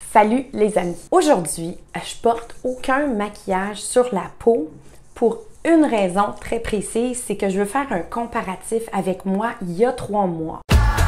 Salut les amis! Aujourd'hui, je porte aucun maquillage sur la peau pour une raison très précise, c'est que je veux faire un comparatif avec moi il y a 3 mois.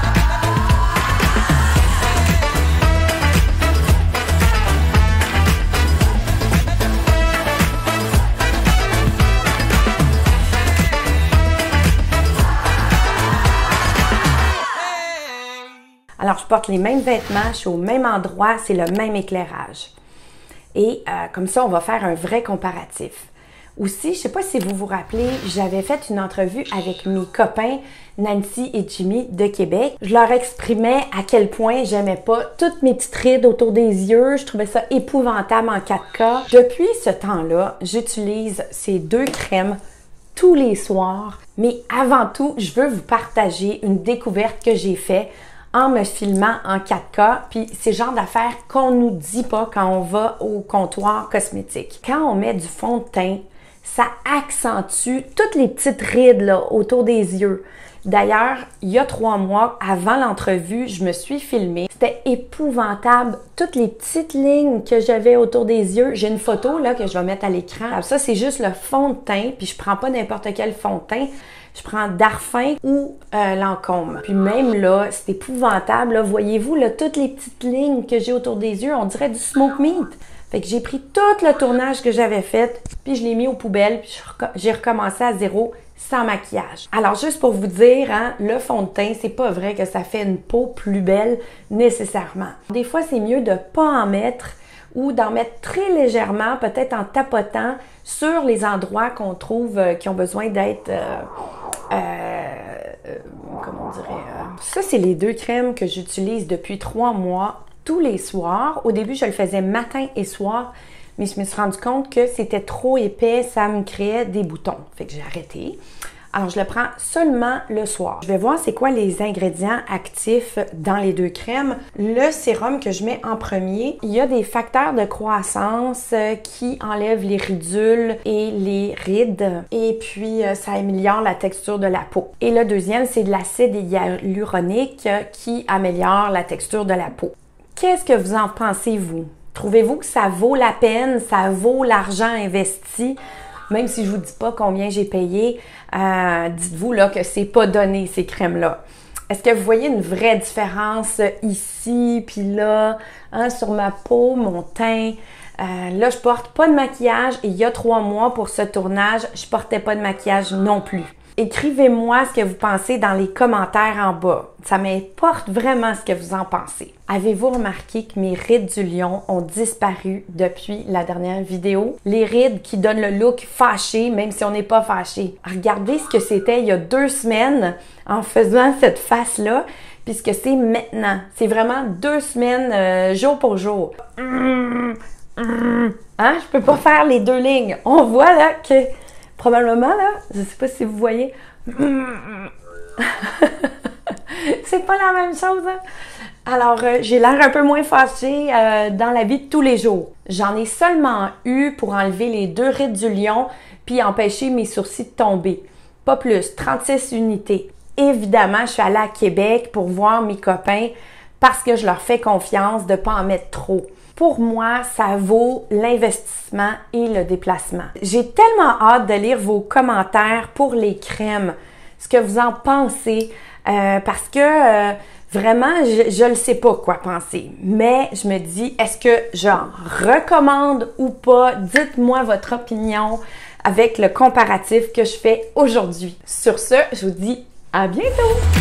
Alors, je porte les mêmes vêtements, je suis au même endroit, c'est le même éclairage. Et comme ça, on va faire un vrai comparatif. Aussi, je ne sais pas si vous vous rappelez, j'avais fait une entrevue avec mes copains Nancy et Jimmy de Québec. Je leur exprimais à quel point j'aimais pas toutes mes petites rides autour des yeux. Je trouvais ça épouvantable en 4K. Depuis ce temps-là, j'utilise ces 2 crèmes tous les soirs. Mais avant tout, je veux vous partager une découverte que j'ai faite en me filmant en 4K, puis c'est le genre d'affaires qu'on nous dit pas quand on va au comptoir cosmétique. Quand on met du fond de teint, ça accentue toutes les petites rides là, autour des yeux. D'ailleurs, il y a 3 mois, avant l'entrevue, je me suis filmée. C'était épouvantable, toutes les petites lignes que j'avais autour des yeux. J'ai une photo là que je vais mettre à l'écran. Ça, c'est juste le fond de teint, puis je prends pas n'importe quel fond de teint. Je prends Darphin ou Lancôme. Puis même là, c'est épouvantable. Voyez-vous, là, toutes les petites lignes que j'ai autour des yeux, on dirait du smoke meat. Fait que j'ai pris tout le tournage que j'avais fait, puis je l'ai mis aux poubelles, puis j'ai recommencé à zéro sans maquillage. Alors, juste pour vous dire, hein, le fond de teint, c'est pas vrai que ça fait une peau plus belle nécessairement. Des fois, c'est mieux de pas en mettre ou d'en mettre très légèrement, peut-être en tapotant sur les endroits qu'on trouve qui ont besoin d'être comment on dirait? Ça, c'est les 2 crèmes que j'utilise depuis 3 mois, tous les soirs. Au début, je le faisais matin et soir, mais je me suis rendu compte que c'était trop épais, ça me créait des boutons. Fait que j'ai arrêté. Alors, je le prends seulement le soir. Je vais voir c'est quoi les ingrédients actifs dans les 2 crèmes. Le sérum que je mets en premier, il y a des facteurs de croissance qui enlèvent les ridules et les rides. Et puis, ça améliore la texture de la peau. Et le deuxième, c'est de l'acide hyaluronique qui améliore la texture de la peau. Qu'est-ce que vous en pensez, vous? Trouvez-vous que ça vaut la peine, ça vaut l'argent investi? Même si je vous dis pas combien j'ai payé, dites-vous là que c'est pas donné ces crèmes-là. Est-ce que vous voyez une vraie différence ici puis là, hein, sur ma peau, mon teint? Là, je porte pas de maquillage et il y a 3 mois pour ce tournage, je portais pas de maquillage non plus. Écrivez-moi ce que vous pensez dans les commentaires en bas. Ça m'importe vraiment ce que vous en pensez. Avez-vous remarqué que mes rides du lion ont disparu depuis la dernière vidéo? Les rides qui donnent le look fâché, même si on n'est pas fâché. Regardez ce que c'était il y a 2 semaines en faisant cette face-là, puis ce que c'est maintenant. C'est vraiment 2 semaines, jour pour jour. Hein? Je peux pas faire les 2 lignes. On voit là que probablement, là, je sais pas si vous voyez, c'est pas la même chose, hein? Alors, j'ai l'air un peu moins fâchée dans la vie de tous les jours. J'en ai seulement eu pour enlever les 2 rides du lion puis empêcher mes sourcils de tomber. Pas plus, 36 unités. Évidemment, je suis allée à Québec pour voir mes copains parce que je leur fais confiance de pas en mettre trop. Pour moi, ça vaut l'investissement et le déplacement. J'ai tellement hâte de lire vos commentaires pour les crèmes, ce que vous en pensez, parce que vraiment, je ne sais pas quoi penser. Mais je me dis, est-ce que j'en recommande ou pas? Dites-moi votre opinion avec le comparatif que je fais aujourd'hui. Sur ce, je vous dis à bientôt!